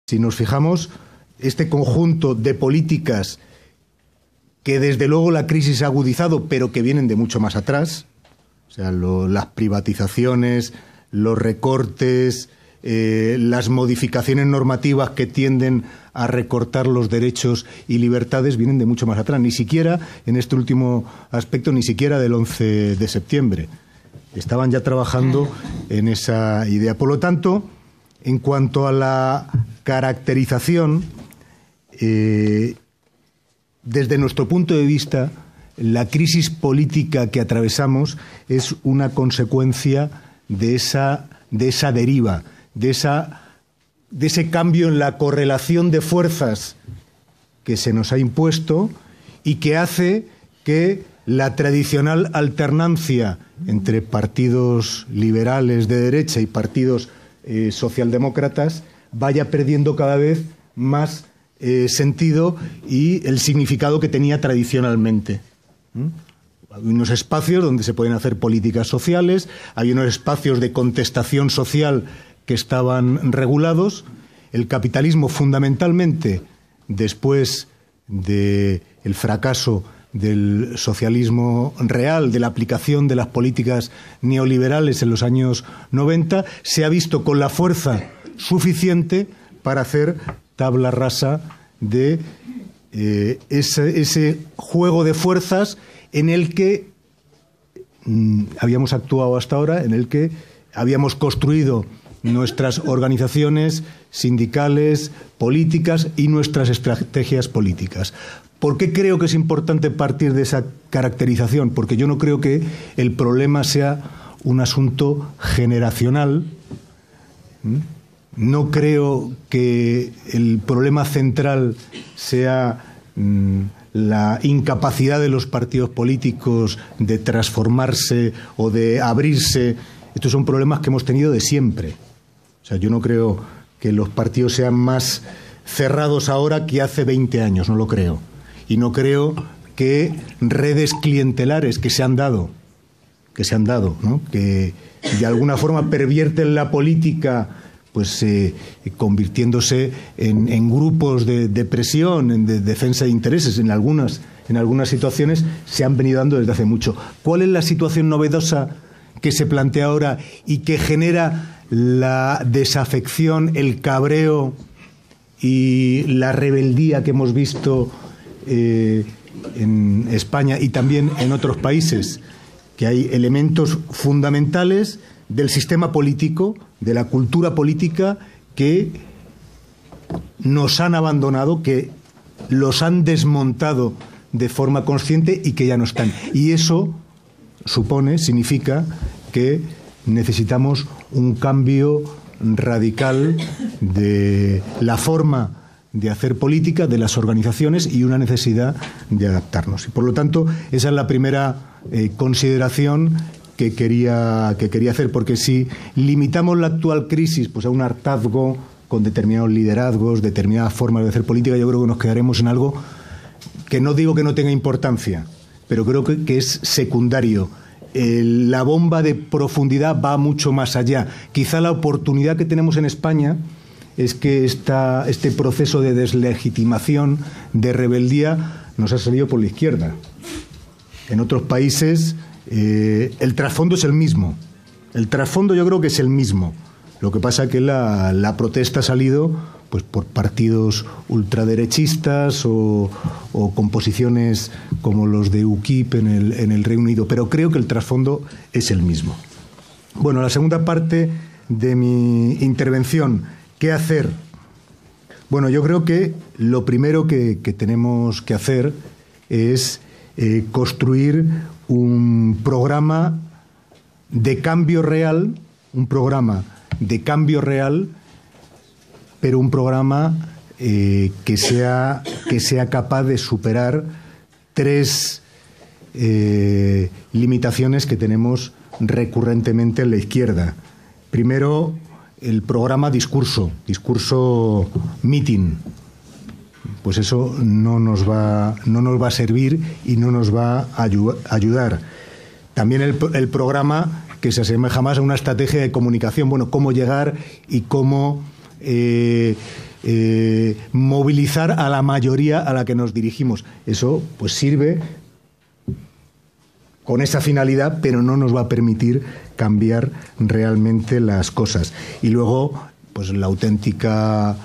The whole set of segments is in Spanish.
Si nos fijamos, este conjunto de políticas que desde luego la crisis ha agudizado, pero que vienen de mucho más atrás, o sea, las privatizaciones, los recortes, las modificaciones normativas que tienden a recortar los derechos y libertades, vienen de mucho más atrás. Ni siquiera, en este último aspecto, ni siquiera del 11 de septiembre. Estaban ya trabajando en esa idea. Por lo tanto, en cuanto a la caracterización, desde nuestro punto de vista, la crisis política que atravesamos es una consecuencia de esa deriva, de ese cambio en la correlación de fuerzas que se nos ha impuesto y que hace que la tradicional alternancia entre partidos liberales de derecha y partidos socialdemócratas vaya perdiendo cada vez más sentido y el significado que tenía tradicionalmente. Hay unos espacios donde se pueden hacer políticas sociales, hay unos espacios de contestación social que estaban regulados. El capitalismo, fundamentalmente, después del fracaso del socialismo real, de la aplicación de las políticas neoliberales en los años 90, se ha visto con la fuerza suficiente para hacer tabla rasa de ese juego de fuerzas en el que habíamos actuado hasta ahora, en el que habíamos construido nuestras organizaciones sindicales, políticas y nuestras estrategias políticas. ¿Por qué creo que es importante partir de esa caracterización? Porque yo no creo que el problema sea un asunto generacional. No creo que el problema central sea la incapacidad de los partidos políticos de transformarse o de abrirse. Estos son problemas que hemos tenido de siempre. O sea, yo no creo que los partidos sean más cerrados ahora que hace 20 años, no lo creo. Y no creo que redes clientelares que se han dado, ¿no?, que de alguna forma pervierten la política, pues convirtiéndose en grupos de presión, de defensa de intereses, en algunas situaciones se han venido dando desde hace mucho. ¿Cuál es la situación novedosa que se plantea ahora y que genera la desafección, el cabreo y la rebeldía que hemos visto en España y también en otros países? Que hay elementos fundamentales del sistema político, de la cultura política, que nos han abandonado, que los han desmontado de forma consciente y que ya no están. Y eso significa que necesitamos un cambio radical de la forma de hacer política, de las organizaciones, y una necesidad de adaptarnos. Y por lo tanto, esa es la primera consideración que quería hacer, porque si limitamos la actual crisis pues a un hartazgo con determinados liderazgos, determinadas formas de hacer política, yo creo que nos quedaremos en algo que no digo que no tenga importancia, pero creo que es secundario. La bomba de profundidad va mucho más allá. Quizá la oportunidad que tenemos en España es que este proceso de deslegitimación, de rebeldía, nos ha salido por la izquierda. En otros países el trasfondo es el mismo. El trasfondo yo creo que es el mismo. Lo que pasa es que la protesta ha salido pues por partidos ultraderechistas o con posiciones como los de UKIP en el Reino Unido, pero creo que el trasfondo es el mismo. Bueno, la segunda parte de mi intervención, ¿qué hacer? Bueno, yo creo que lo primero que tenemos que hacer es construir un programa de cambio real, pero un programa que sea capaz de superar tres limitaciones que tenemos recurrentemente en la izquierda. Primero, el programa discurso meeting. Pues eso no nos va a servir y no nos va a ayudar. También el programa que se asemeja más a una estrategia de comunicación, bueno, cómo llegar y cómo movilizar a la mayoría a la que nos dirigimos. Eso pues sirve con esa finalidad, pero no nos va a permitir cambiar realmente las cosas. Y luego, pues la auténtica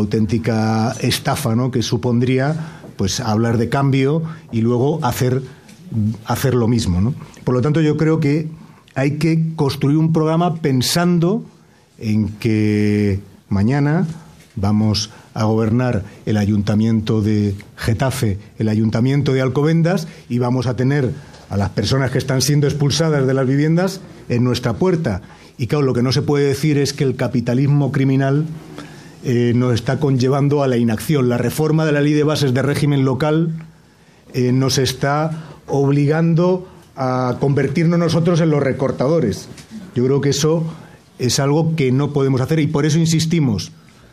estafa, ¿no?, que supondría pues hablar de cambio y luego hacer lo mismo, ¿no? Por lo tanto, yo creo que hay que construir un programa pensando en que mañana vamos a gobernar el Ayuntamiento de Getafe, el Ayuntamiento de Alcobendas, y vamos a tener a las personas que están siendo expulsadas de las viviendas en nuestra puerta. Y claro, lo que no se puede decir es que el capitalismo criminal nos está conllevando a la inacción. La reforma de la Ley de Bases de Régimen Local nos está obligando a convertirnos nosotros en los recortadores. Yo creo que eso es algo que no podemos hacer y por eso insistimos.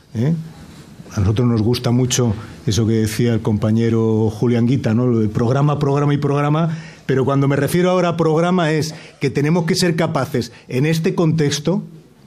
A nosotros nos gusta mucho eso que decía el compañero Julián Guita, ¿no? Lo de programa, programa y programa, pero cuando me refiero ahora a programa es que tenemos que ser capaces en este contexto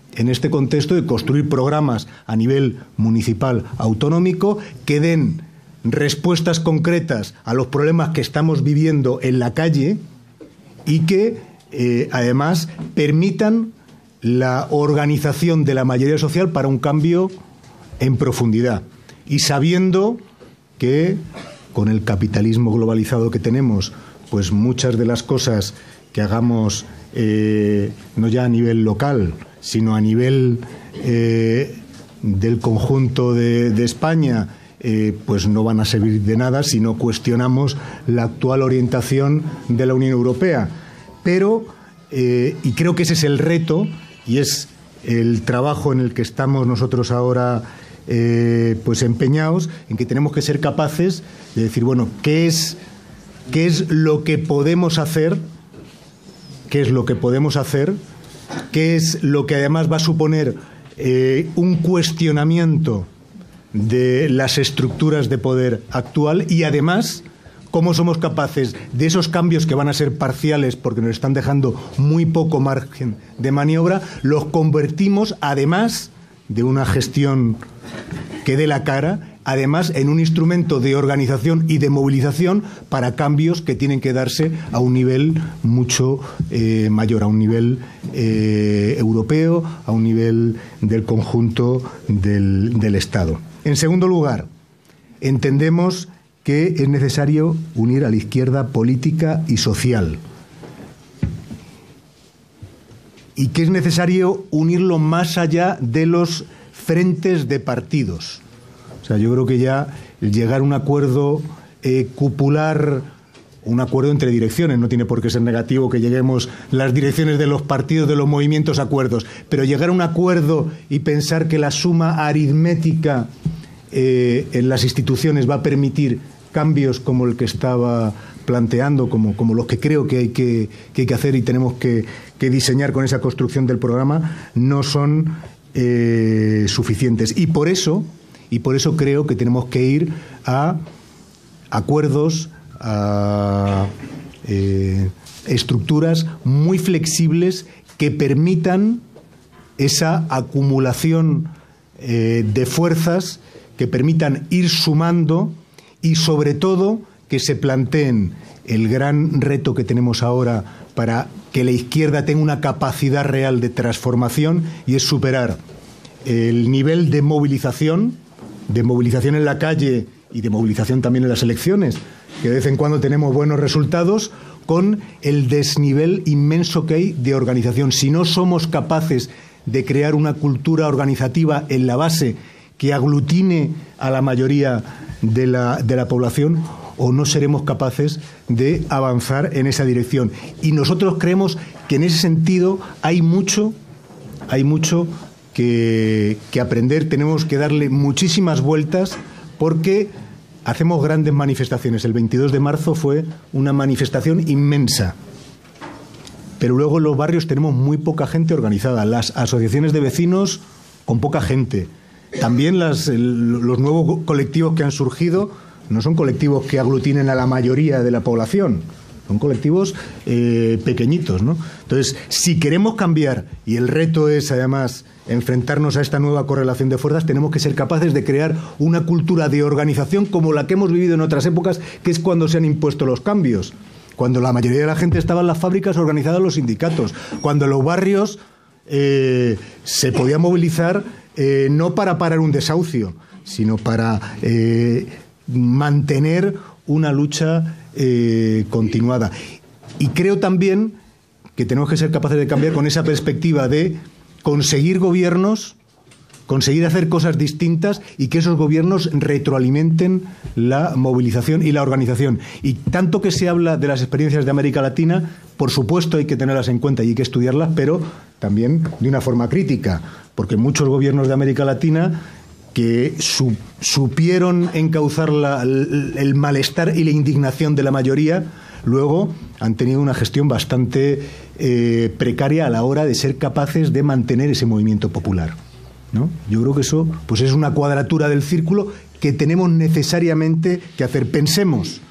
de construir programas a nivel municipal, autonómico, que den respuestas concretas a los problemas que estamos viviendo en la calle y que además permitan la organización de la mayoría social para un cambio en profundidad, y sabiendo que con el capitalismo globalizado que tenemos, pues muchas de las cosas que hagamos no ya a nivel local, sino a nivel del conjunto de España, pues no van a servir de nada si no cuestionamos la actual orientación de la Unión Europea. Pero, y creo que ese es el reto y es el trabajo en el que estamos nosotros ahora pues empeñados, en que tenemos que ser capaces de decir, bueno, ¿qué es lo que podemos hacer? ¿Qué es lo que podemos hacer? ¿Qué es lo que además va a suponer un cuestionamiento de las estructuras de poder actual? Y además, ¿cómo somos capaces de esos cambios que van a ser parciales porque nos están dejando muy poco margen de maniobra, los convertimos, además de una gestión que dé la cara, además en un instrumento de organización y de movilización para cambios que tienen que darse a un nivel mucho mayor, a un nivel europeo, a un nivel del conjunto del Estado? En segundo lugar, entendemos que es necesario unir a la izquierda política y social, y que es necesario unirlo más allá de los frentes de partidos. O sea, yo creo que ya llegar a un acuerdo cupular, un acuerdo entre direcciones, no tiene por qué ser negativo que lleguemos las direcciones de los partidos, de los movimientos, a acuerdos, pero llegar a un acuerdo y pensar que la suma aritmética en las instituciones va a permitir cambios como el que estaba planteando, como los que creo que hay que hacer y tenemos que diseñar con esa construcción del programa, no son suficientes. Y por eso creo que tenemos que ir a acuerdos, a estructuras muy flexibles que permitan esa acumulación de fuerzas, que permitan ir sumando y sobre todo que se planteen el gran reto que tenemos ahora para que la izquierda tenga una capacidad real de transformación, y es superar el nivel de movilización en la calle y de movilización también en las elecciones, que de vez en cuando tenemos buenos resultados, con el desnivel inmenso que hay de organización. Si no somos capaces de crear una cultura organizativa en la base que aglutine a la mayoría de la población, o no seremos capaces de avanzar en esa dirección. Y nosotros creemos que en ese sentido hay mucho que aprender, tenemos que darle muchísimas vueltas, porque hacemos grandes manifestaciones. El 22 de marzo fue una manifestación inmensa, pero luego en los barrios tenemos muy poca gente organizada, las asociaciones de vecinos con poca gente. También los nuevos colectivos que han surgido no son colectivos que aglutinen a la mayoría de la población, son colectivos pequeñitos, ¿no? Entonces, si queremos cambiar, y el reto es además enfrentarnos a esta nueva correlación de fuerzas, tenemos que ser capaces de crear una cultura de organización como la que hemos vivido en otras épocas, que es cuando se han impuesto los cambios. Cuando la mayoría de la gente estaba en las fábricas organizada en los sindicatos. Cuando en los barrios se podía movilizar no para parar un desahucio, sino para mantener una lucha continuada. Y creo también que tenemos que ser capaces de cambiar con esa perspectiva de conseguir gobiernos, conseguir hacer cosas distintas y que esos gobiernos retroalimenten la movilización y la organización. Y tanto que se habla de las experiencias de América Latina, por supuesto hay que tenerlas en cuenta y hay que estudiarlas, pero también de una forma crítica, porque muchos gobiernos de América Latina que supieron encauzar el malestar y la indignación de la mayoría, luego han tenido una gestión bastante precaria a la hora de ser capaces de mantener ese movimiento popular, ¿no? Yo creo que eso pues es una cuadratura del círculo que tenemos necesariamente que hacer. Pensemos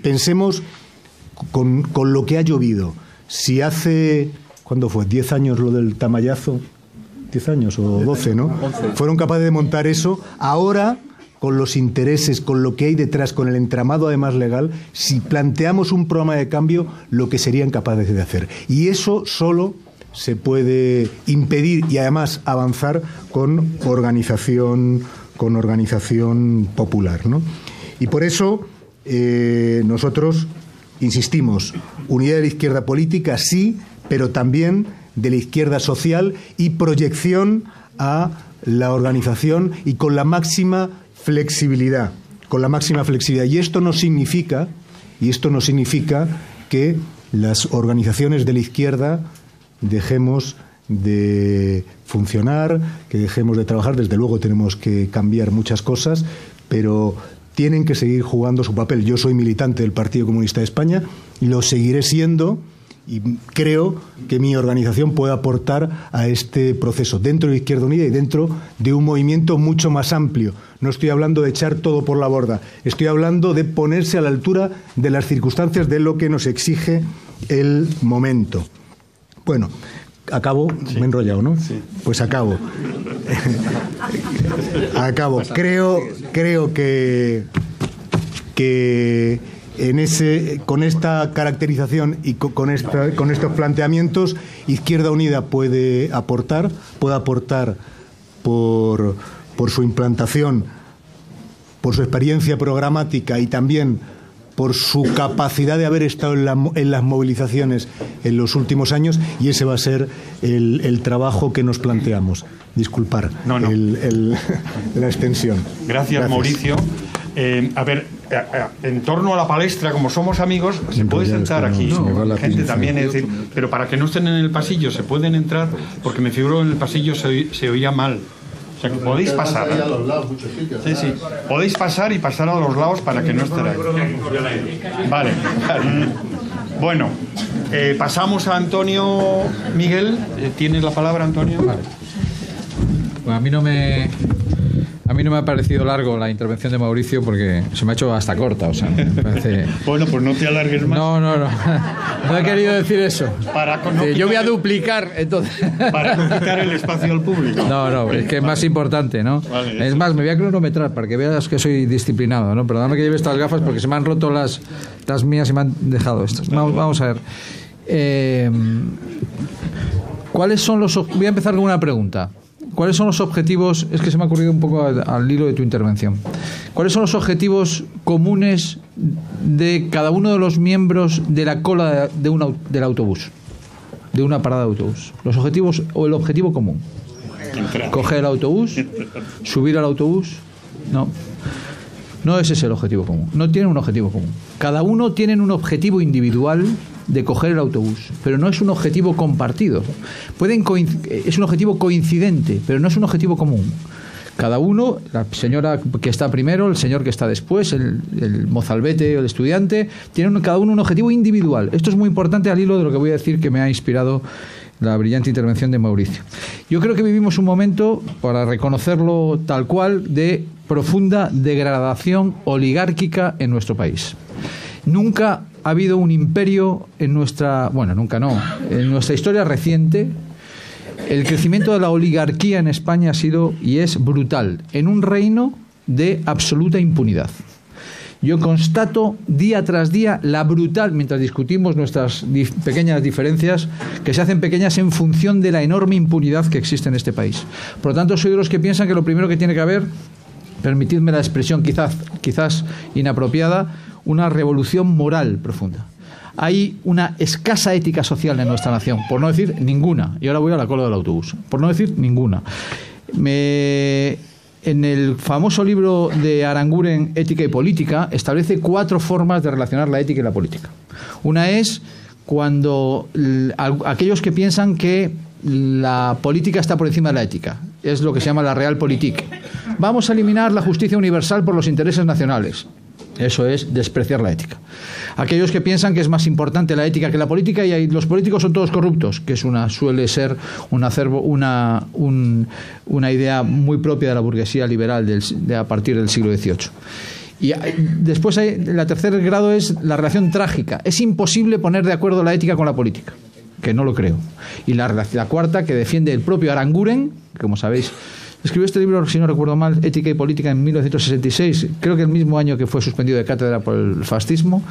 con lo que ha llovido. Si hace, ¿cuándo fue? 10 años lo del Tamayazo, 10 años o 12, ¿no? 11. Fueron capaces de montar eso. Ahora, con los intereses, con lo que hay detrás, con el entramado además legal, si planteamos un programa de cambio, lo que serían capaces de hacer. Y eso solo se puede impedir y además avanzar con organización popular, ¿no? Y por eso nosotros insistimos, unidad de la izquierda política sí, pero también de la izquierda social y proyección a la organización y con la máxima flexibilidad. Y esto no significa que las organizaciones de la izquierda dejemos de funcionar, que dejemos de trabajar. Desde luego tenemos que cambiar muchas cosas, pero tienen que seguir jugando su papel. Yo soy militante del Partido Comunista de España y lo seguiré siendo, y creo que mi organización puede aportar a este proceso dentro de Izquierda Unida y dentro de un movimiento mucho más amplio. No estoy hablando de echar todo por la borda, estoy hablando de ponerse a la altura de las circunstancias de lo que nos exige el momento. Bueno, acabo, sí. Me he enrollado, ¿no? Sí. Pues acabo. Creo que con esta caracterización y con estos planteamientos, Izquierda Unida puede aportar por su implantación, por su experiencia programática y también por su capacidad de haber estado en las movilizaciones en los últimos años, y ese va a ser el trabajo que nos planteamos. Disculpar la extensión. Gracias. Mauricio. A ver, en torno a la palestra, como somos amigos, se puede sentar aquí. Gente también, es decir, pero para que no estén en el pasillo, se pueden entrar, porque me figuro en el pasillo se oía mal. O sea, que podéis pasar. Sí. Podéis pasar y pasar a los lados para que no estén ahí. Vale. Bueno, pasamos a Antonio Miguel. ¿Tienes la palabra, Antonio? Vale. Bueno, a mí no me ha parecido largo la intervención de Mauricio porque se me ha hecho hasta corta, o sea, me parece... Bueno, pues no te alargues más. No he querido decir eso. Yo voy a duplicar, entonces. Para no quitar el espacio al público. No, es que es más importante, ¿no? Vale, es más, me voy a cronometrar para que veas que soy disciplinado, ¿no? Perdóname que lleve estas gafas porque se me han roto las mías y me han dejado estas. Vamos a ver. ¿Cuáles son los... Voy a empezar con una pregunta. ¿Cuáles son los objetivos? Es que se me ha ocurrido un poco al hilo de tu intervención. ¿Cuáles son los objetivos comunes de cada uno de los miembros de la cola del autobús? De una parada de autobús. Los objetivos o el objetivo común. Coger el autobús, subir al autobús. No ese es el objetivo común. No tienen un objetivo común. Cada uno tiene un objetivo individual de coger el autobús, pero no es un objetivo compartido. Es un objetivo coincidente, pero no es un objetivo común. Cada uno, la señora que está primero, el señor que está después, el mozalbete o el estudiante, tienen cada uno un objetivo individual. Esto es muy importante al hilo de lo que voy a decir, que me ha inspirado la brillante intervención de Mauricio. Yo creo que vivimos un momento, para reconocerlo tal cual, de profunda degradación oligárquica en nuestro país. Nunca ha habido un imperio en nuestra... Bueno, nunca no. En nuestra historia reciente El crecimiento de la oligarquía en España ha sido y es brutal, en un reino de absoluta impunidad. Yo constato día tras día la brutal, mientras discutimos nuestras pequeñas diferencias, que se hacen pequeñas en función de la enorme impunidad que existe en este país. Por lo tanto, soy de los que piensan que lo primero que tiene que haber, permitidme la expresión quizás inapropiada, una revolución moral profunda. Hay una escasa ética social en nuestra nación, por no decir ninguna. Y ahora voy a la cola del autobús, por no decir ninguna. En el famoso libro de Aranguren, Ética y Política, establece 4 formas de relacionar la ética y la política. Una es cuando aquellos que piensan que la política está por encima de la ética. Es lo que se llama la realpolitik. Vamos a eliminar la justicia universal por los intereses nacionales. Eso es despreciar la ética. Aquellos que piensan que es más importante la ética que la política y los políticos son todos corruptos, que suele ser una idea muy propia de la burguesía liberal a partir del siglo XVIII. Y después el tercer grado es la relación trágica. Es imposible poner de acuerdo la ética con la política, que no lo creo. Y la cuarta, que defiende el propio Aranguren, que como sabéis escribió este libro, si no recuerdo mal, Ética y Política, en 1966, creo que el mismo año que fue suspendido de cátedra por el fascismo.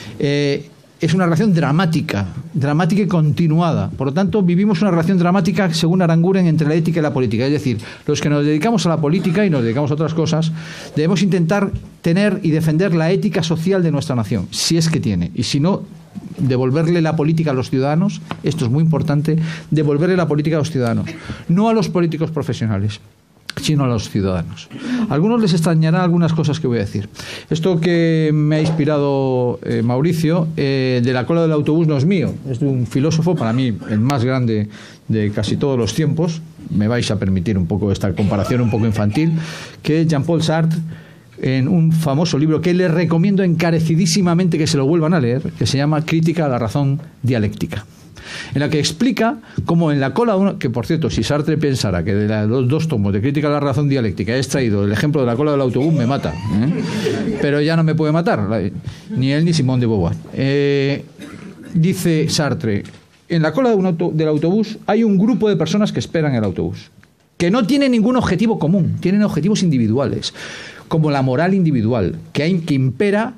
Es una relación dramática y continuada. Por lo tanto, vivimos una relación dramática, según Aranguren, entre la ética y la política. Es decir, los que nos dedicamos a la política y nos dedicamos a otras cosas, debemos intentar tener y defender la ética social de nuestra nación, si es que tiene. Y si no, devolverle la política a los ciudadanos. Esto es muy importante, devolverle la política a los ciudadanos, no a los políticos profesionales, sino a los ciudadanos. A algunos les extrañará algunas cosas que voy a decir. Esto que me ha inspirado Mauricio, de la cola del autobús, no es mío, es de un filósofo, para mí el más grande de casi todos los tiempos. Me vais a permitir un poco esta comparación un poco infantil, que es Jean-Paul Sartre, en un famoso libro que les recomiendo encarecidísimamente que se lo vuelvan a leer, que se llama Crítica a la razón dialéctica, en la que explica cómo en la cola que por cierto, si Sartre pensara que de los 2 tomos de Crítica a la razón dialéctica he extraído el ejemplo de la cola del autobús, me mata, pero ya no me puede matar, ni él ni Simone de Beauvoir. Dice Sartre, en la cola del autobús hay un grupo de personas que esperan el autobús, que no tienen ningún objetivo común, tienen objetivos individuales, como la moral individual, que impera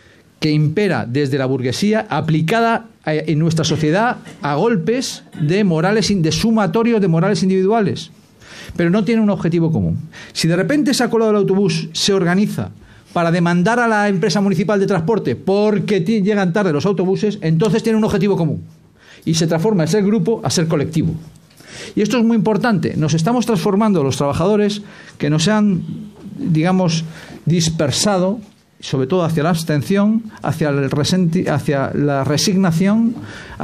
desde la burguesía, aplicada en nuestra sociedad a golpes de sumatorio de morales individuales, pero no tiene un objetivo común. Si de repente esa cola del autobús se organiza para demandar a la empresa municipal de transporte porque llegan tarde los autobuses, entonces tiene un objetivo común y se transforma ese grupo a ser colectivo. Y esto es muy importante. Nos estamos transformando los trabajadores que nos han, digamos, dispersado, sobre todo hacia la abstención, hacia la resignación,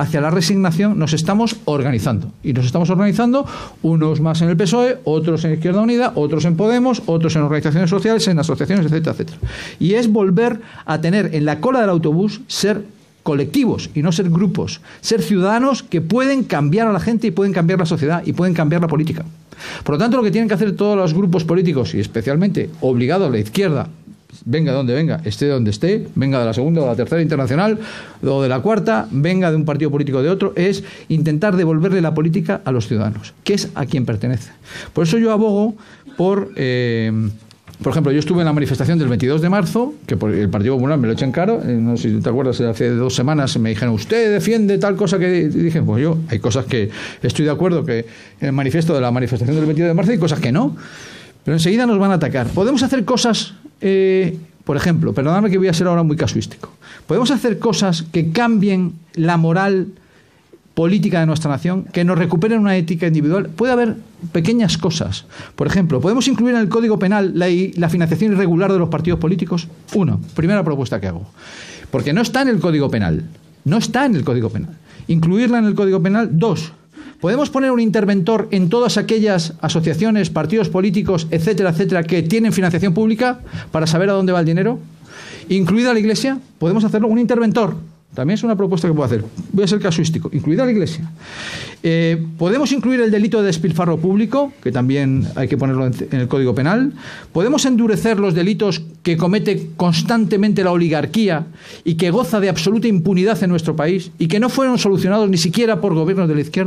nos estamos organizando. Y nos estamos organizando unos más en el PSOE, otros en Izquierda Unida, otros en Podemos, otros en organizaciones sociales, en asociaciones, etcétera, etcétera. Y es volver a tener en la cola del autobús ser colectivos y no ser grupos, ser ciudadanos que pueden cambiar a la gente y pueden cambiar la sociedad y pueden cambiar la política. Por lo tanto, lo que tienen que hacer todos los grupos políticos, y especialmente obligados a la izquierda, venga de donde venga, esté donde esté, venga de la segunda o de la tercera internacional o de la cuarta, venga de un partido político o de otro, es intentar devolverle la política a los ciudadanos, que es a quien pertenece. Por eso yo abogo por ejemplo, yo estuve en la manifestación del 22 de marzo, que por el Partido Popular me lo echan caro, no sé si te acuerdas, hace 2 semanas me dijeron, usted defiende tal cosa, que dije, pues yo, hay cosas que estoy de acuerdo que en el manifiesto de la manifestación del 22 de marzo hay cosas que no, pero enseguida nos van a atacar. Podemos hacer cosas, por ejemplo, perdóname que voy a ser ahora muy casuístico, podemos hacer cosas que cambien la moral política de nuestra nación, que nos recuperen una ética individual. Puede haber pequeñas cosas. Por ejemplo, ¿podemos incluir en el Código Penal la financiación irregular de los partidos políticos? Primera propuesta que hago. Porque no está en el Código Penal. No está en el Código Penal. Incluirla en el Código Penal. 2. ¿Podemos poner un interventor en todas aquellas asociaciones, partidos políticos, etcétera, etcétera, que tienen financiación pública para saber a dónde va el dinero? ¿Incluida la Iglesia? ¿Podemos hacerlo? Un interventor. También es una propuesta que puedo hacer. Voy a ser casuístico. Incluida la Iglesia. ¿Podemos incluir el delito de despilfarro público? Que también hay que ponerlo en el Código Penal. ¿Podemos endurecer los delitos que comete constantemente la oligarquía y que goza de absoluta impunidad en nuestro país y que no fueron solucionados ni siquiera por gobiernos de la izquierda?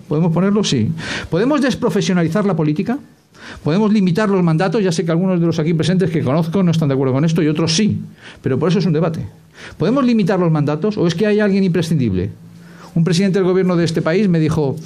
¿Podemos ponerlo? Sí. ¿Podemos desprofesionalizar la política? ¿Podemos limitar los mandatos? Ya sé que algunos de los aquí presentes que conozco no están de acuerdo con esto y otros sí, pero por eso es un debate. ¿Podemos limitar los mandatos o es que hay alguien imprescindible? Un presidente del gobierno de este país me dijo,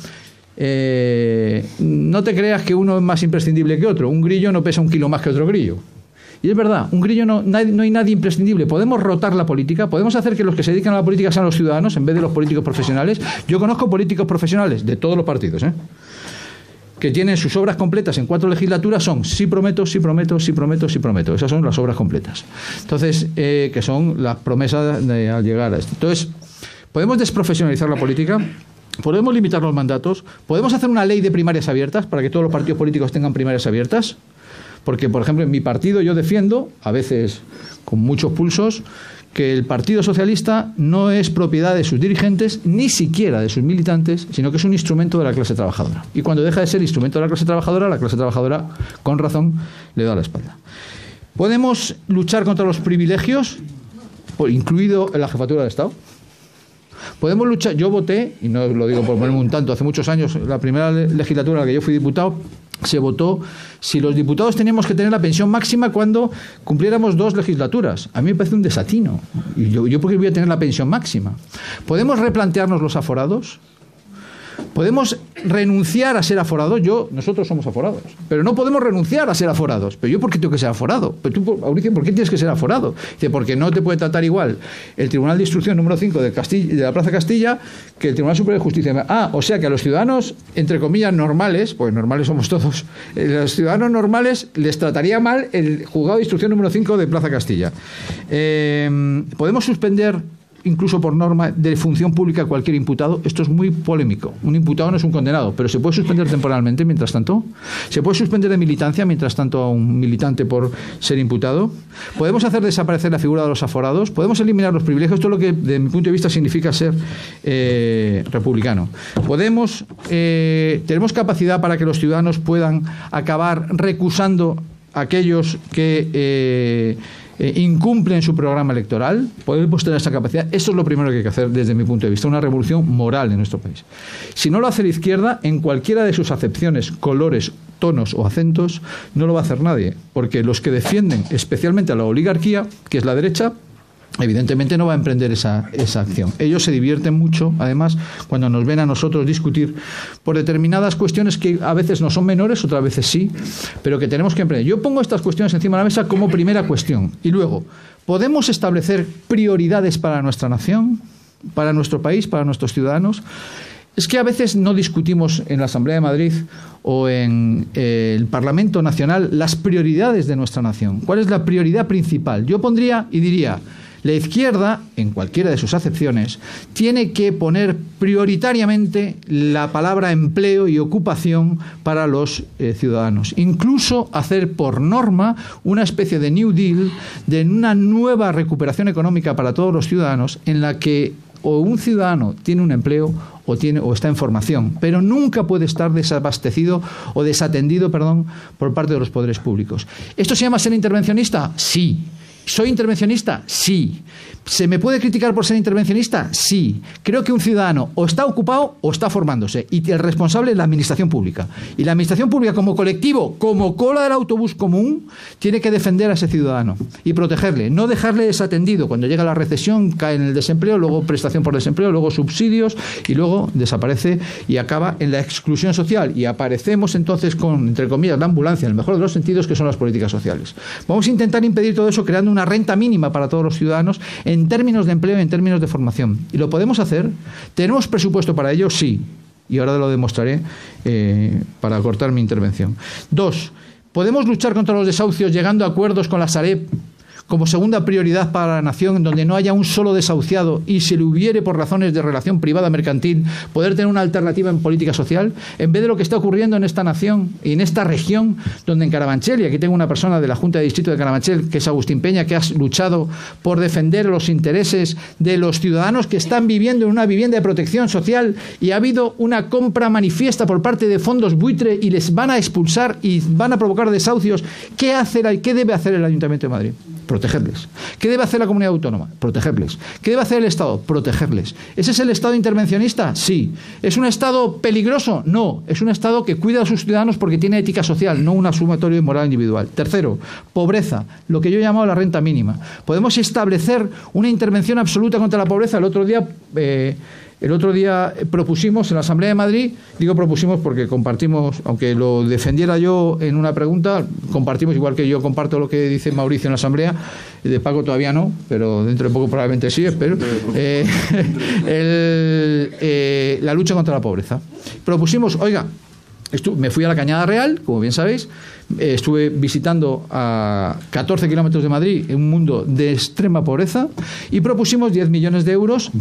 no te creas que uno es más imprescindible que otro, un grillo no pesa 1 kilo más que otro grillo. Y es verdad, un grillo no hay nadie imprescindible. Podemos rotar la política, podemos hacer que los que se dedican a la política sean los ciudadanos en vez de los políticos profesionales. Yo conozco políticos profesionales de todos los partidos, que tienen sus obras completas en 4 legislaturas, son sí prometo, sí prometo, sí prometo, sí prometo. Esas son las obras completas. Entonces, que son las promesas al llegar a esto. Entonces, ¿podemos desprofesionalizar la política? ¿Podemos limitar los mandatos? ¿Podemos hacer una ley de primarias abiertas para que todos los partidos políticos tengan primarias abiertas? Porque, por ejemplo, en mi partido yo defiendo, a veces con muchos pulsos, que el Partido Socialista no es propiedad de sus dirigentes, ni siquiera de sus militantes, sino que es un instrumento de la clase trabajadora. Y cuando deja de ser instrumento de la clase trabajadora, con razón, le da la espalda. ¿Podemos luchar contra los privilegios, incluido en la jefatura de Estado? Podemos luchar. Yo voté, y no lo digo por ponerme un tanto, hace muchos años, la primera legislatura en la que yo fui diputado, se votó si los diputados teníamos que tener la pensión máxima cuando cumpliéramos 2 legislaturas. A mí me parece un desatino. Y yo ¿por qué voy a tener la pensión máxima? ¿Podemos replantearnos los aforados? ¿Podemos renunciar a ser aforados? Nosotros somos aforados, pero no podemos renunciar a ser aforados. ¿Pero yo por qué tengo que ser aforado? Pero tú, Mauricio, ¿por qué tienes que ser aforado? Dice, porque no te puede tratar igual el Tribunal de Instrucción número 5 de la Plaza Castilla que el Tribunal Superior de Justicia. O sea que a los ciudadanos, entre comillas, normales, pues normales somos todos, a los ciudadanos normales les trataría mal el Juzgado de Instrucción número 5 de Plaza Castilla. ¿Podemos suspender incluso por norma de función pública cualquier imputado? Esto es muy polémico. Un imputado no es un condenado, pero se puede suspender temporalmente mientras tanto. Se puede suspender de militancia mientras tanto a un militante por ser imputado. Podemos hacer desaparecer la figura de los aforados. Podemos eliminar los privilegios. Esto es lo que, desde mi punto de vista, significa ser republicano. Tenemos capacidad para que los ciudadanos puedan acabar recusando a aquellos que incumplen su programa electoral. Podemos tener esa capacidad. Eso es lo primero que hay que hacer desde mi punto de vista, una revolución moral en nuestro país. Si no lo hace la izquierda, en cualquiera de sus acepciones, colores, tonos o acentos, no lo va a hacer nadie, porque los que defienden especialmente a la oligarquía, que es la derecha, evidentemente no va a emprender esa acción. Ellos se divierten mucho, además, cuando nos ven a nosotros discutir por determinadas cuestiones que a veces no son menores, otras veces sí, pero que tenemos que emprender. Yo pongo estas cuestiones encima de la mesa como primera cuestión. Y luego, ¿podemos establecer prioridades para nuestra nación, para nuestro país, para nuestros ciudadanos? Es que a veces no discutimos en la Asamblea de Madrid o en el Parlamento Nacional las prioridades de nuestra nación. ¿Cuál es la prioridad principal? Yo pondría y diría: la izquierda, en cualquiera de sus acepciones, tiene que poner prioritariamente la palabra empleo y ocupación para los ciudadanos. Incluso hacer por norma una especie de New Deal, de una nueva recuperación económica para todos los ciudadanos, en la que o un ciudadano tiene un empleo o está en formación, pero nunca puede estar desabastecido o desatendido, por parte de los poderes públicos. ¿Esto se llama ser intervencionista? Sí. ¿Soy intervencionista? Sí. ¿Se me puede criticar por ser intervencionista? Sí. Creo que un ciudadano o está ocupado o está formándose, y el responsable es la administración pública. Y la administración pública, como colectivo, como cola del autobús común, tiene que defender a ese ciudadano y protegerle, no dejarle desatendido. Cuando llega la recesión, cae en el desempleo, luego prestación por desempleo, luego subsidios, y luego desaparece y acaba en la exclusión social. Y aparecemos entonces con, entre comillas, la ambulancia, en el mejor de los sentidos, que son las políticas sociales. Vamos a intentar impedir todo eso creando una renta mínima para todos los ciudadanos en términos de empleo y en términos de formación. ¿Y lo podemos hacer? ¿Tenemos presupuesto para ello? Sí. Y ahora lo demostraré para cortar mi intervención. 2. ¿Podemos luchar contra los desahucios llegando a acuerdos con la Sareb como segunda prioridad para la nación, en donde no haya un solo desahuciado y, si lo hubiere por razones de relación privada mercantil, poder tener una alternativa en política social, en vez de lo que está ocurriendo en esta nación y en esta región, donde en Carabanchel, y aquí tengo una persona de la Junta de Distrito de Carabanchel, que es Agustín Peña, que ha luchado por defender los intereses de los ciudadanos que están viviendo en una vivienda de protección social, y ha habido una compra manifiesta por parte de fondos buitre y les van a expulsar y van a provocar desahucios. ¿Qué debe hacer el Ayuntamiento de Madrid? Protegerles. ¿Qué debe hacer la comunidad autónoma? Protegerles. ¿Qué debe hacer el Estado? Protegerles. ¿Ese es el Estado intervencionista? Sí. ¿Es un Estado peligroso? No. Es un Estado que cuida a sus ciudadanos porque tiene ética social, no un sumatorio de moral individual. Tercero, pobreza, lo que yo he llamado la renta mínima. Podemos establecer una intervención absoluta contra la pobreza. El otro día propusimos en la Asamblea de Madrid, digo propusimos porque compartimos, aunque lo defendiera yo en una pregunta, compartimos, igual que yo comparto lo que dice Mauricio en la Asamblea, de Paco todavía no, pero dentro de poco probablemente sí, espero, la lucha contra la pobreza. Propusimos, oiga, me fui a la Cañada Real, como bien sabéis, estuve visitando a 14 kilómetros de Madrid en un mundo de extrema pobreza y propusimos 10 millones de euros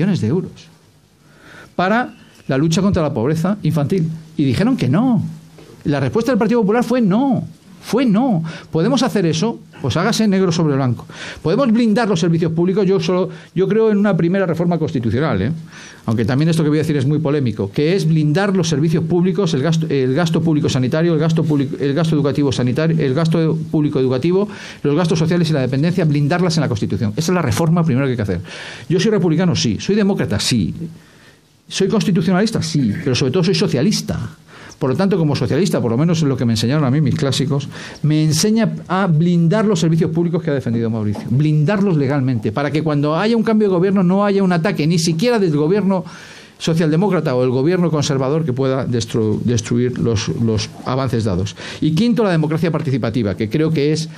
para la lucha contra la pobreza infantil. Y dijeron que no. La respuesta del Partido Popular fue no. ¿Podemos hacer eso? Pues hágase negro sobre blanco. ¿Podemos blindar los servicios públicos? Yo creo en una primera reforma constitucional, aunque también esto que voy a decir es muy polémico, que es blindar los servicios públicos, el gasto público sanitario, el gasto educativo sanitario, el gasto público educativo, los gastos sociales y la dependencia, blindarlas en la Constitución. Esa es la reforma primero que hay que hacer. Yo soy republicano, sí. Soy demócrata, sí. ¿Soy constitucionalista? Sí, pero sobre todo soy socialista. Por lo tanto, como socialista, por lo menos en lo que me enseñaron a mí mis clásicos, me enseña a blindar los servicios públicos que ha defendido Mauricio. Blindarlos legalmente, para que cuando haya un cambio de gobierno no haya un ataque, ni siquiera del gobierno socialdemócrata o el gobierno conservador que pueda destruir los avances dados. Y quinto, la democracia participativa, que creo que es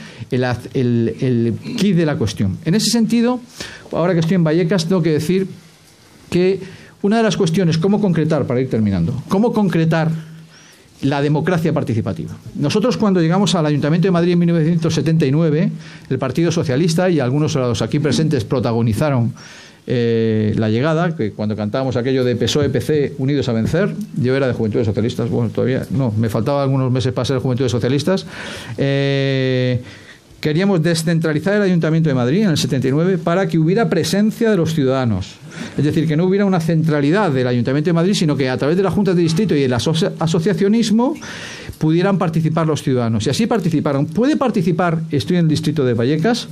el quid de la cuestión. En ese sentido, ahora que estoy en Vallecas, tengo que decir que una de las cuestiones, cómo concretar, para ir terminando, cómo concretar la democracia participativa. Nosotros, cuando llegamos al Ayuntamiento de Madrid en 1979, el Partido Socialista y algunos de los aquí presentes protagonizaron la llegada, que cuando cantábamos aquello de PSOE-PC unidos a vencer, yo era de Juventudes Socialistas, bueno, todavía no, me faltaban algunos meses para ser Juventudes Socialistas. Queríamos descentralizar el Ayuntamiento de Madrid en el 79 para que hubiera presencia de los ciudadanos. Es decir, que no hubiera una centralidad del Ayuntamiento de Madrid, sino que a través de las juntas de distrito y el asociacionismo pudieran participar los ciudadanos. Y así participaron. Puede participar, estoy en el distrito de Vallecas,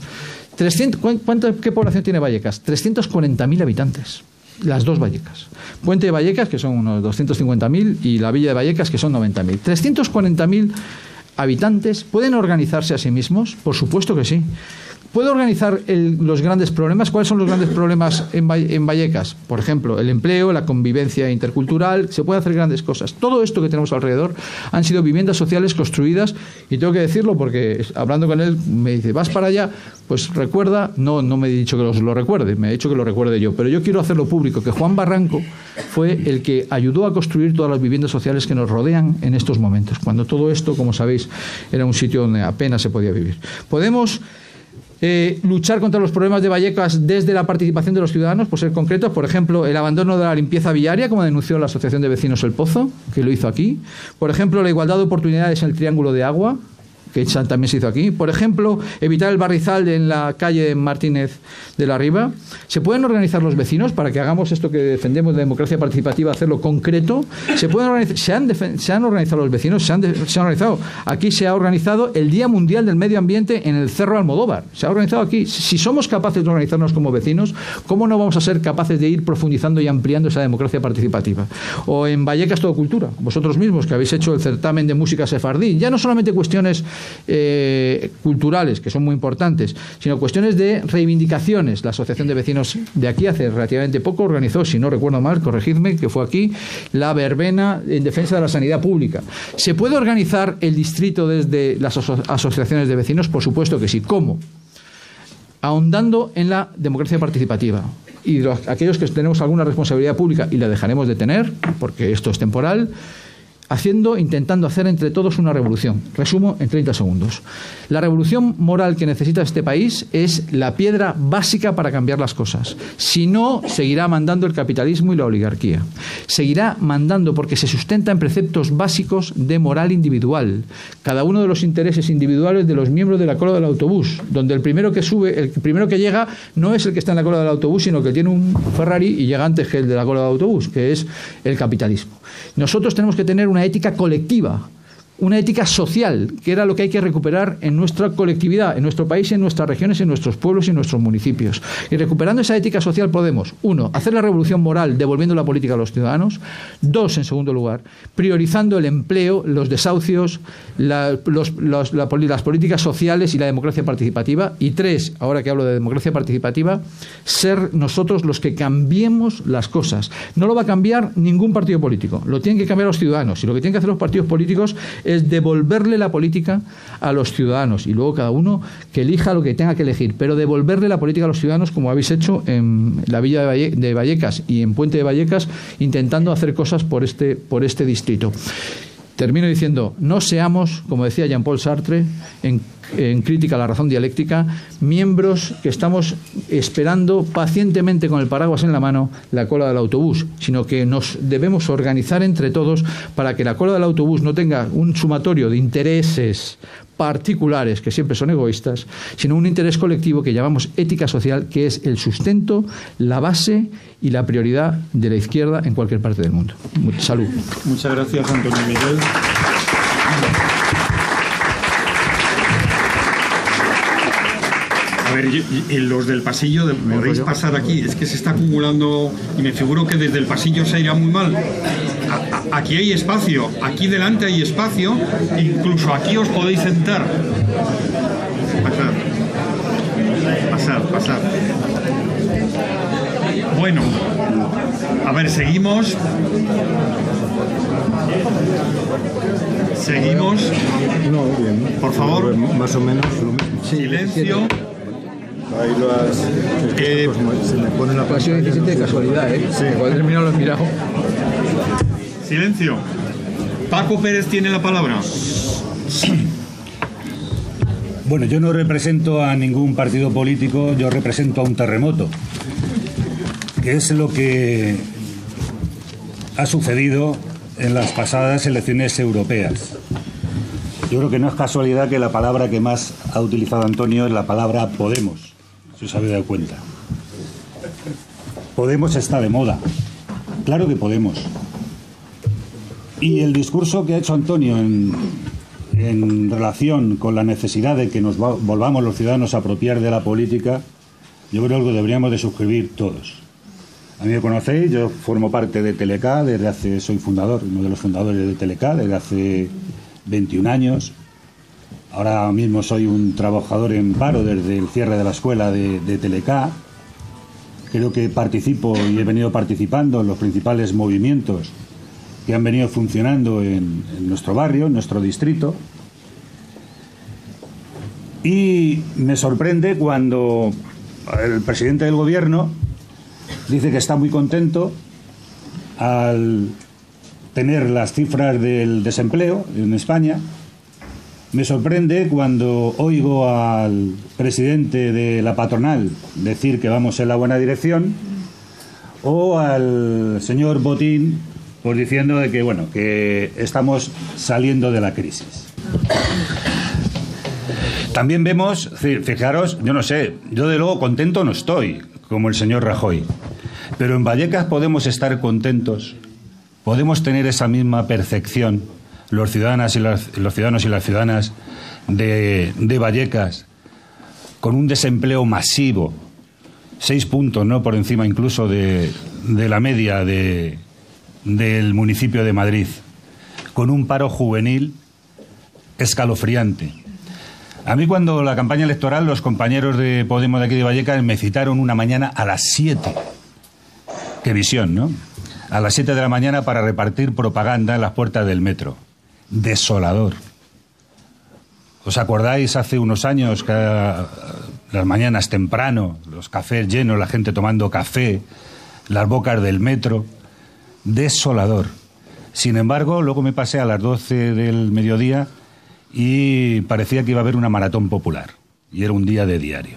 ¿qué población tiene Vallecas? 340.000 habitantes. Las dos Vallecas. Puente de Vallecas, que son unos 250.000, y la Villa de Vallecas, que son 90.000. 340.000 habitantes. ¿Pueden organizarse a sí mismos? Por supuesto que sí. ¿Puede organizar los grandes problemas? ¿Cuáles son los grandes problemas en Vallecas? Por ejemplo, el empleo, la convivencia intercultural, se puede hacer grandes cosas. Todo esto que tenemos alrededor han sido viviendas sociales construidas, y tengo que decirlo porque hablando con él me dice, vas para allá, pues recuerda, no me he dicho que lo recuerde, me ha dicho que lo recuerde yo, pero yo quiero hacerlo público, que Juan Barranco fue el que ayudó a construir todas las viviendas sociales que nos rodean en estos momentos, cuando todo esto, como sabéis, era un sitio donde apenas se podía vivir. Podemos luchar contra los problemas de Vallecas desde la participación de los ciudadanos, por ser concretos, por ejemplo, el abandono de la limpieza viaria, como denunció la Asociación de Vecinos El Pozo, que lo hizo aquí. Por ejemplo, la igualdad de oportunidades en el Triángulo de Agua, que también se hizo aquí. Por ejemplo, evitar el barrizal en la calle Martínez de la Riva. ¿Se pueden organizar los vecinos para que hagamos esto que defendemos de democracia participativa, hacerlo concreto? ¿Se han organizado los vecinos? ¿Se han organizado? Aquí se ha organizado el Día Mundial del Medio Ambiente en el Cerro Almodóvar. Se ha organizado aquí. Si somos capaces de organizarnos como vecinos, ¿cómo no vamos a ser capaces de ir profundizando y ampliando esa democracia participativa? O en Vallecas Todo Cultura, vosotros mismos que habéis hecho el certamen de música sefardí, ya no solamente cuestiones culturales, que son muy importantes, sino cuestiones de reivindicaciones. La Asociación de Vecinos de aquí hace relativamente poco organizó, si no recuerdo mal, corregidme, que fue aquí, la verbena en defensa de la sanidad pública. ¿Se puede organizar el distrito desde las asociaciones de vecinos? Por supuesto que sí. ¿Cómo? Ahondando en la democracia participativa. Y aquellos que tenemos alguna responsabilidad pública, y la dejaremos de tener, porque esto es temporal, intentando hacer entre todos una revolución. Resumo en 30 segundos. La revolución moral que necesita este país es la piedra básica para cambiar las cosas. Si no, seguirá mandando el capitalismo y la oligarquía. Seguirá mandando porque se sustenta en preceptos básicos de moral individual. Cada uno de los intereses individuales de los miembros de la cola del autobús, donde el primero que sube, el primero que llega, no es el que está en la cola del autobús, sino que tiene un Ferrari y llega antes que el de la cola del autobús, que es el capitalismo. Nosotros tenemos que tener una ética colectiva, una ética social, que era lo que hay que recuperar en nuestra colectividad, en nuestro país, en nuestras regiones, en nuestros pueblos y en nuestros municipios. Y recuperando esa ética social podemos, 1, hacer la revolución moral devolviendo la política a los ciudadanos; 2, en segundo lugar, priorizando el empleo, los desahucios, las políticas sociales y la democracia participativa; y 3, ahora que hablo de democracia participativa, ser nosotros los que cambiemos las cosas. No lo va a cambiar ningún partido político, lo tienen que cambiar los ciudadanos, y lo que tienen que hacer los partidos políticos es devolverle la política a los ciudadanos, y luego cada uno que elija lo que tenga que elegir, pero devolverle la política a los ciudadanos, como habéis hecho en la villa de Vallecas y en Puente de Vallecas, intentando hacer cosas por este distrito. Termino diciendo, no seamos, como decía Jean-Paul Sartre, en Crítica a la razón dialéctica, miembros que estamos esperando pacientemente con el paraguas en la mano la cola del autobús, sino que nos debemos organizar entre todos para que la cola del autobús no tenga un sumatorio de intereses particulares, que siempre son egoístas, sino un interés colectivo que llamamos ética social, que es el sustento, la base y la prioridad de la izquierda en cualquier parte del mundo. Salud. Muchas gracias, Antonio Miguel. A ver, los del pasillo, podéis pasar aquí, es que se está acumulando y me figuro que desde el pasillo se irá muy mal. Aquí hay espacio, aquí delante hay espacio, incluso aquí os podéis sentar. Pasar. Bueno, a ver, seguimos. No, bien. Por favor. Más o menos lo mismo. Silencio. Ahí se me pone la Ocasión 17 de casualidad, ¿eh? Sí. Cuando he terminado lo he mirado. Silencio. Paco Pérez tiene la palabra. Bueno, yo no represento a ningún partido político, yo represento a un terremoto, que es lo que ha sucedido en las pasadas elecciones europeas. Yo creo que no es casualidad que la palabra que más ha utilizado Antonio es la palabra Podemos, si os habéis dado cuenta. Podemos está de moda, claro que Podemos. Y el discurso que ha hecho Antonio en relación con la necesidad de que nos volvamos los ciudadanos a apropiar de la política, yo creo que deberíamos de suscribir todos. A mí me conocéis, yo formo parte de Teleca soy fundador, uno de los fundadores de Teleca desde hace 21 años. Ahora mismo soy un trabajador en paro desde el cierre de la escuela de Teleca. Creo que participo y he venido participando en los principales movimientos que han venido funcionando en nuestro barrio, en nuestro distrito. Y me sorprende cuando el presidente del gobierno dice que está muy contento al tener las cifras del desempleo en España. Me sorprende cuando oigo al presidente de la patronal decir que vamos en la buena dirección, o al señor Botín pues diciendo de que, bueno, que estamos saliendo de la crisis. También vemos, fijaros, yo no sé, yo de luego contento no estoy, como el señor Rajoy, pero en Vallecas podemos estar contentos, podemos tener esa misma percepción, los ciudadanos y las ciudadanas de Vallecas, con un desempleo masivo, 6 puntos, ¿no?, por encima incluso de la media del municipio de Madrid, con un paro juvenil escalofriante. A mí, cuando la campaña electoral, los compañeros de Podemos de aquí de Vallecas me citaron una mañana a las 7. Qué visión, ¿no? A las 7 de la mañana para repartir propaganda en las puertas del metro. Desolador. ¿Os acordáis hace unos años que las mañanas temprano, los cafés llenos, la gente tomando café, las bocas del metro? Desolador. Sin embargo, luego me pasé a las 12 del mediodía y parecía que iba a haber una maratón popular. Y era un día de diario.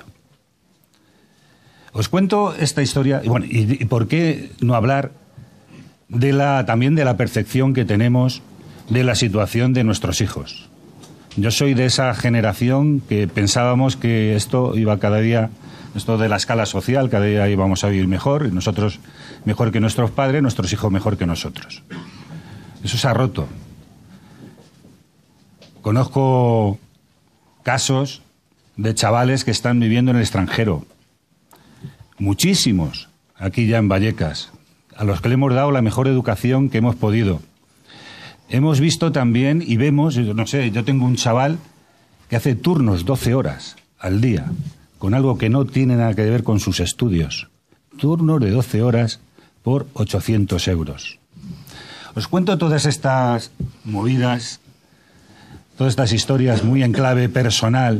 Os cuento esta historia, y bueno, y por qué no hablar también de la percepción que tenemos de la situación de nuestros hijos. Yo soy de esa generación que pensábamos que esto iba cada día, esto de la escala social, cada día íbamos a vivir mejor, y nosotros mejor que nuestros padres, nuestros hijos mejor que nosotros. Eso se ha roto. conozco casos de chavales que están viviendo en el extranjero, muchísimos, aquí ya en Vallecas, a los que le hemos dado la mejor educación que hemos podido. Hemos visto también y vemos, no sé, yo tengo un chaval que hace turnos 12 horas al día, con algo que no tiene nada que ver con sus estudios. Turnos de 12 horas por 800 euros. Os cuento todas estas movidas, todas estas historias muy en clave personal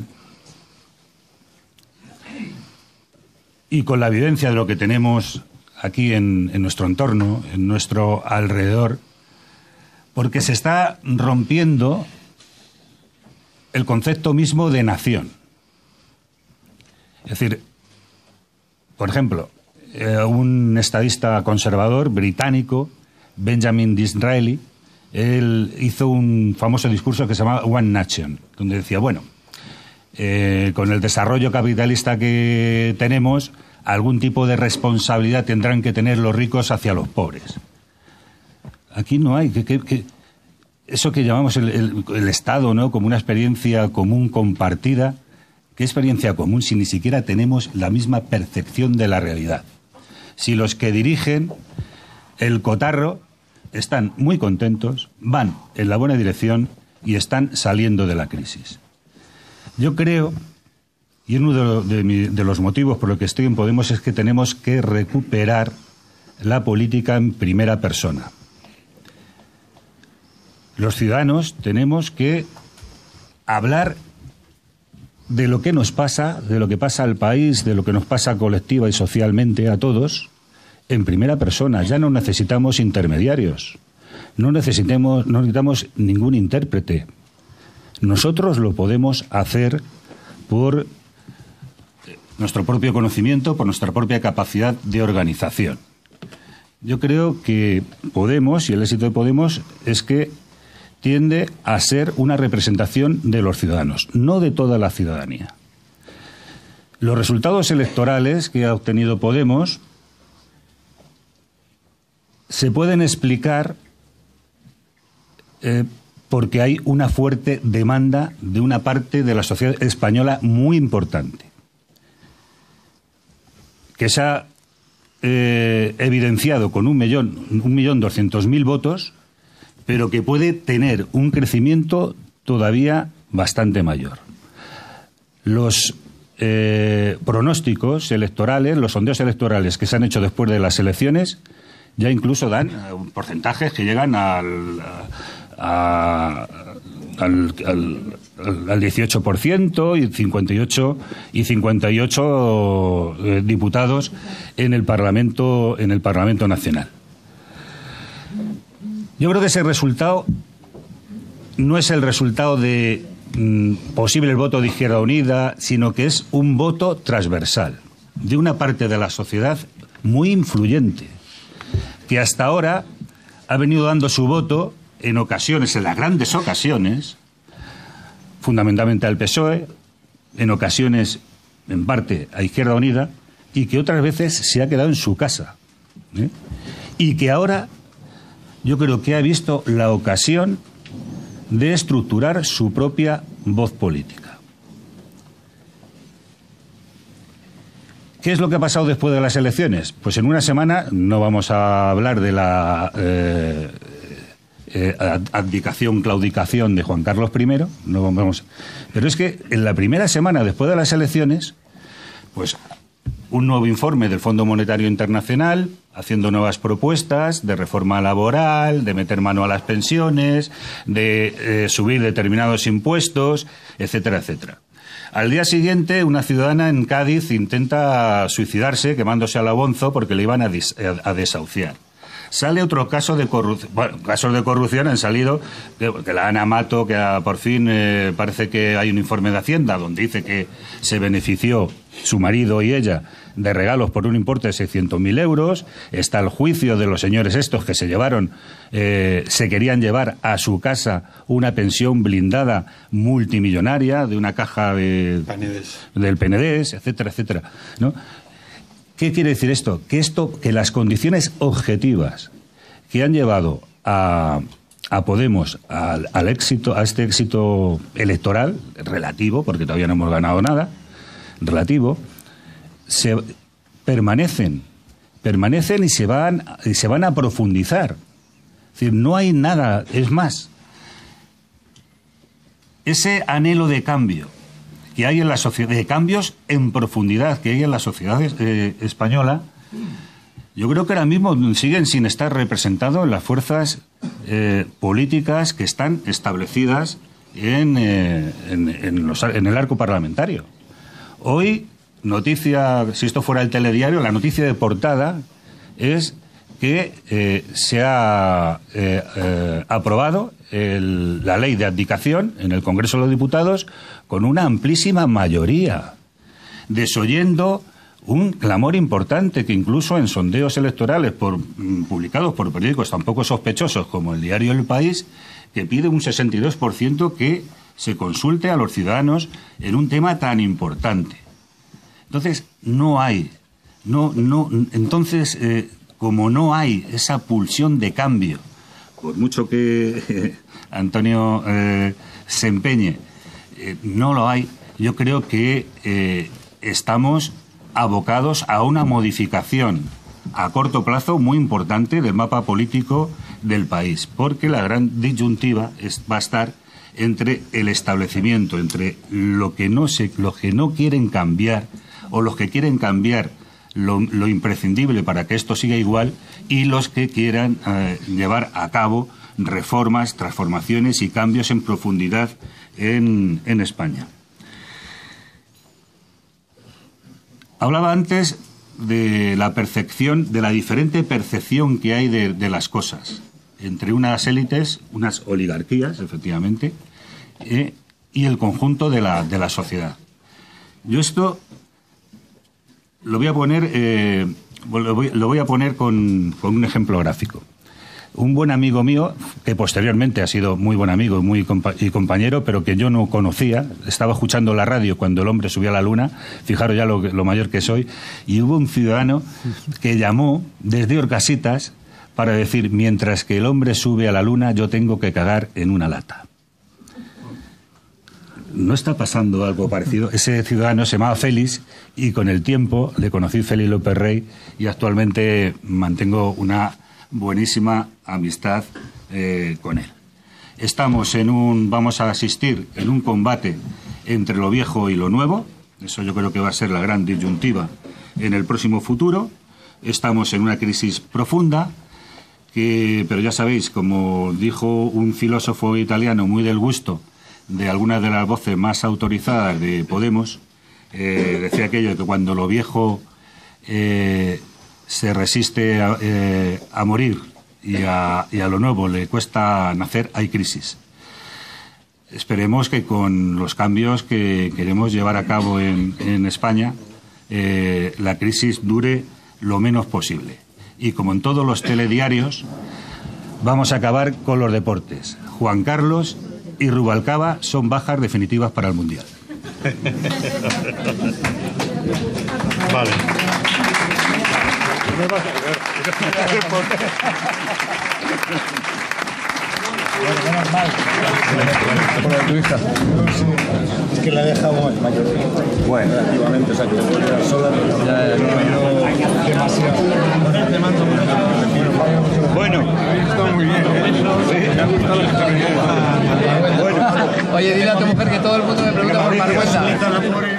y con la vivencia de lo que tenemos aquí en nuestro entorno, en nuestro alrededor, porque se está rompiendo el concepto mismo de nación. Es decir, por ejemplo, un estadista conservador británico, Benjamin Disraeli, él hizo un famoso discurso que se llamaba One Nation, donde decía, bueno, con el desarrollo capitalista que tenemos, algún tipo de responsabilidad tendrán que tener los ricos hacia los pobres. Aquí no hay. Eso que llamamos el Estado, ¿no?, como una experiencia común compartida. ¿Qué experiencia común si ni siquiera tenemos la misma percepción de la realidad? Si los que dirigen el cotarro están muy contentos, van en la buena dirección y están saliendo de la crisis. Yo creo, y uno de los motivos por los que estoy en Podemos, es que tenemos que recuperar la política en primera persona. Los ciudadanos tenemos que hablar de lo que nos pasa, de lo que pasa al país, de lo que nos pasa colectiva y socialmente a todos, en primera persona. Ya no necesitamos intermediarios, no necesitamos ningún intérprete. Nosotros lo podemos hacer por nuestro propio conocimiento, por nuestra propia capacidad de organización. Yo creo que Podemos, y el éxito de Podemos, es que tiende a ser una representación de los ciudadanos, no de toda la ciudadanía. Los resultados electorales que ha obtenido Podemos se pueden explicar porque hay una fuerte demanda de una parte de la sociedad española muy importante, que se ha evidenciado con 1.200.000 votos, pero que puede tener un crecimiento todavía bastante mayor. Los pronósticos electorales, los sondeos electorales que se han hecho después de las elecciones, ya incluso dan porcentajes que llegan al 18% y 58 diputados en el Parlamento Nacional. Yo creo que ese resultado no es el resultado de posible voto de Izquierda Unida, sino que es un voto transversal de una parte de la sociedad muy influyente, que hasta ahora ha venido dando su voto en ocasiones, en las grandes ocasiones, fundamentalmente al PSOE, en ocasiones, en parte, a Izquierda Unida, y que otras veces se ha quedado en su casa. Y que ahora yo creo que ha visto la ocasión de estructurar su propia voz política. ¿Qué es lo que ha pasado después de las elecciones? Pues en una semana, no vamos a hablar de la abdicación, claudicación de Juan Carlos I, no vamos, pero es que en la primera semana después de las elecciones, pues un nuevo informe del Fondo Monetario Internacional haciendo nuevas propuestas de reforma laboral, de meter mano a las pensiones, de subir determinados impuestos, etcétera, etcétera. Al día siguiente, una ciudadana en Cádiz intenta suicidarse quemándose al Abonzo porque le iban a desahuciar. Sale otro caso de corrupción. Bueno, casos de corrupción han salido, que la Ana Mato, que por fin parece que hay un informe de Hacienda donde dice que se benefició su marido y ella de regalos por un importe de 600.000 euros. Está el juicio de los señores estos que se llevaron, se querían llevar a su casa una pensión blindada multimillonaria de una caja del Penedés, etcétera, etcétera, ¿no? ¿Qué quiere decir esto? Que las condiciones objetivas que han llevado a a Podemos al éxito, a este éxito electoral relativo, porque todavía no hemos ganado nada, relativo, permanecen y se van a profundizar. Es decir, no hay nada, es más, ese anhelo de cambio que hay en la sociedad, de cambios en profundidad que hay en la sociedad española, yo creo que ahora mismo siguen sin estar representados en las fuerzas políticas que están establecidas en el arco parlamentario. Hoy, noticia, si esto fuera el telediario, la noticia de portada es que se ha aprobado la ley de abdicación en el Congreso de los Diputados con una amplísima mayoría, desoyendo un clamor importante que incluso en sondeos electorales publicados por periódicos tan poco sospechosos como el diario El País, que pide un 62% que se consulte a los ciudadanos en un tema tan importante. Entonces, como no hay esa pulsión de cambio, por mucho que Antonio se empeñe, no lo hay, yo creo que estamos abocados a una modificación a corto plazo muy importante del mapa político del país, porque la gran disyuntiva va a estar entre el establecimiento, entre los que no quieren cambiar o los que quieren cambiar lo imprescindible para que esto siga igual y los que quieran llevar a cabo reformas, transformaciones y cambios en profundidad en España. Hablaba antes de la percepción, de la diferente percepción que hay de las cosas entre unas élites, unas oligarquías, efectivamente, y el conjunto de la sociedad. Yo esto lo voy a poner con un ejemplo gráfico. Un buen amigo mío, que posteriormente ha sido muy buen amigo y compañero, pero que yo no conocía, estaba escuchando la radio cuando el hombre subió a la luna, fijaros ya lo mayor que soy, y hubo un ciudadano que llamó desde Orcasitas para decir, mientras que el hombre sube a la luna, yo tengo que cagar en una lata. ¿No está pasando algo parecido? Ese ciudadano se llamaba Félix y con el tiempo le conocí, Félix López Rey, y actualmente mantengo una buenísima amistad con él. Vamos a asistir en un combate entre lo viejo y lo nuevo. Eso yo creo que va a ser la gran disyuntiva en el próximo futuro. Estamos en una crisis profunda, pero ya sabéis, como dijo un filósofo italiano muy del gusto de algunas de las voces más autorizadas de Podemos, decía aquello de que cuando lo viejo se resiste a morir y a lo nuevo le cuesta nacer, hay crisis. Esperemos que con los cambios que queremos llevar a cabo en España, la crisis dure lo menos posible. Y como en todos los telediarios, vamos a acabar con los deportes. Juan Carlos y Rubalcaba son bajas definitivas para el Mundial. Vale. Es que la he dejado mayor. Bueno, Relativamente, o sea, que sola no ha habido demasiado. Bueno. Está muy bien. Me ha gustado la experiencia. Oye, dile a tu mujer que todo el mundo me pregunta por Margüelda.